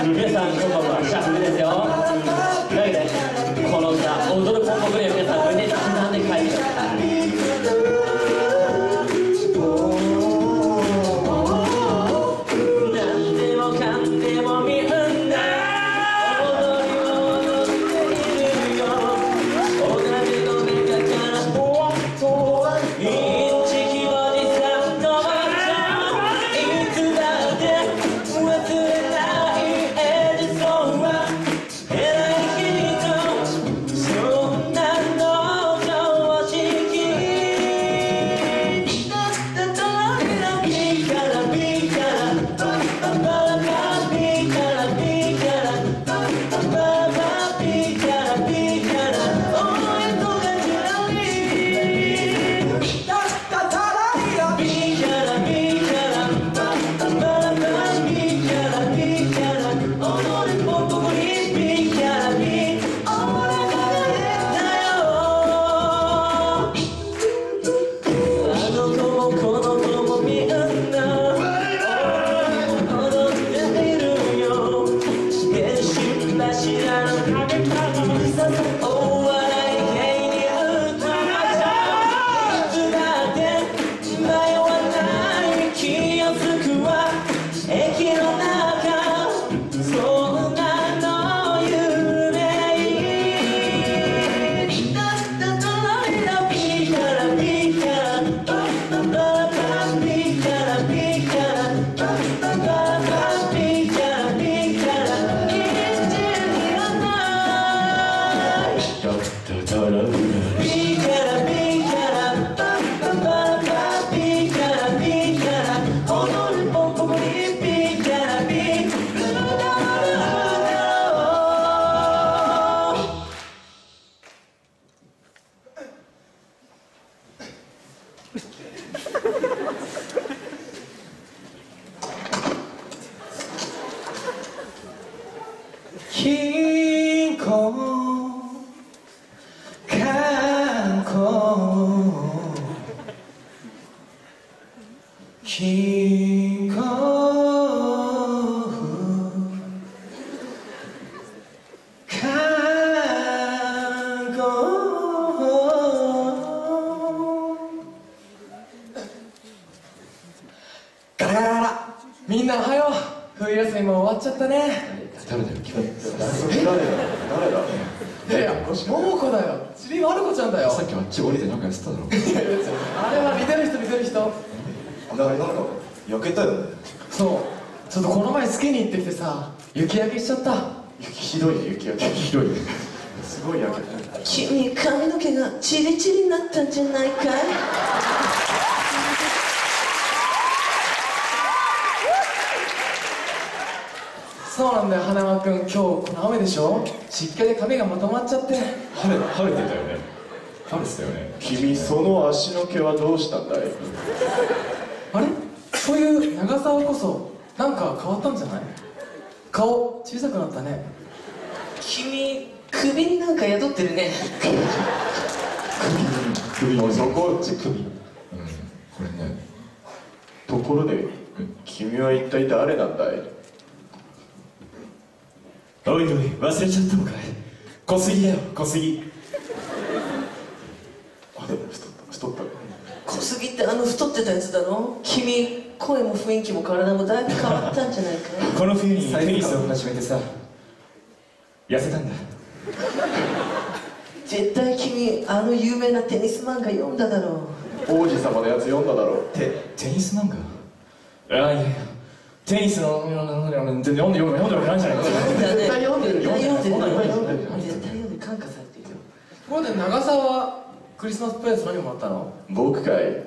皆さんこんばんは、シャフですよ。というわけでこの歌踊るポンポコリを皆さん胸に刻んで書いてください。何でもかんでもみんな踊りを踊っているよ。同じの中からポンポンインチキおじさんのばちゃん、いつだって忘れないエジソンは偉い人、そんなの常識。だったらビからビからバババビからビからバババビからビから思いとがちらりだったらビからビからバババビからビから踊るポンポコリビからビ俺がだよ。あの子もこの子もみんな踊っているよ。電信柱の陰からお笑い芸人歌いつだって迷わない気安くは駅の中、そんなの夢だったらビからビからバババビからビからバババビからビから信じられないビからビからバババビからビから踊るポンポコリビからビルダル金庫観光金庫観光ガラガラガラ、みんなおはよう。冬休みも終わっちゃったね。 誰だよ、君。 誰だ。 いやいや、桃子だよ。ちびまる子ちゃんだよ。 さっきあっち降りてなんかやってただろ。 いや別にあれは見てる人見てる人。 なんか焼けたよね。 そうちょっとこの前スキーに行ってきてさ、雪焼けしちゃった。 ひどいね、雪焼けひどいね。すごい焼けた。 君髪の毛がチリチリになったんじゃないかい。 そうなんだよ、花輪君。今日この雨でしょ。湿気で髪がまとまっちゃって。 晴れてたよね。晴れてたよね。君、その足の毛はどうしたんだい。 あれ、そういう長澤こそなんか変わったんじゃない。顔小さくなったね。 君首になんか宿ってるね。 首のそこっち首。これね。ところで、君は一体誰なんだい。 おいおい、忘れちゃったのかい。小杉だよ、小杉。 あれ、太ったね。 小杉ってあの太ってたやつだろ。君声も雰囲気も体もだいぶ変わったんじゃないかい。 この冬にテニスを始めてさ、痩せたんだ。 絶対君あの有名なテニス漫画読んだだろう。 王子様のやつ読んだだろう。 テニス漫画。ああ、いやいや、テニスの全然読んでるわけないじゃないか。 絶対読んでるよ。 絶対読んでるよ。 絶対読んでるよ。 絶対読んで感化されてるよ。 ところで長澤はクリスマスプレゼント何もらったの。 僕かい。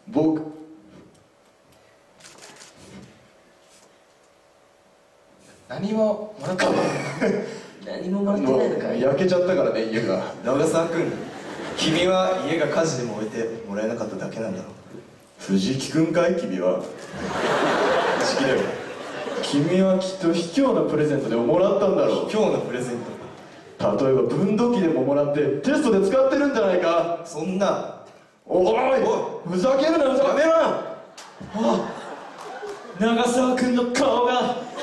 何ももらったの。 何ももらってないのかい。 焼けちゃったからね、家が。 長澤君、君は家が火事で燃えてもらえなかっただけなんだろう。 藤木君かい、君は。好きだよ。君はきっと卑怯なプレゼントでももらったんだろう。 今日のプレゼント、 例えば分度器でももらってテストで使ってるんじゃないか。 そんな。 おい、ふざけるな、ふざけるな。 長澤君の顔が